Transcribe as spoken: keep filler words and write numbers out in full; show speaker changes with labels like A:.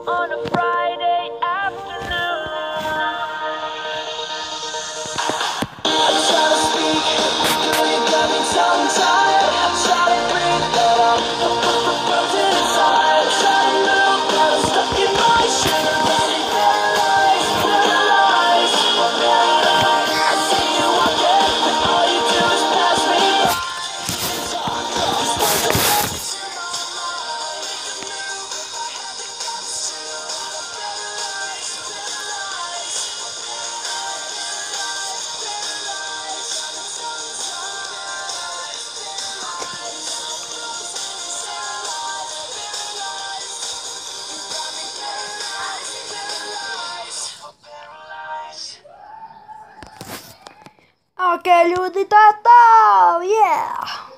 A: on a Friday afternoon. I try to speak, girl, you got me tongue-tied. I try to breathe, but I'm frozen inside. I try to move, but I'm stuck in my shoes. Paralyzed, paralyzed, paralyzed. I see you walking, but all you do is pass me by. These words are running through my mind. Make a move if I had to promise to. I'm paralyzed, paralyzed,
B: Ok, ljudi, to je to! Yeah!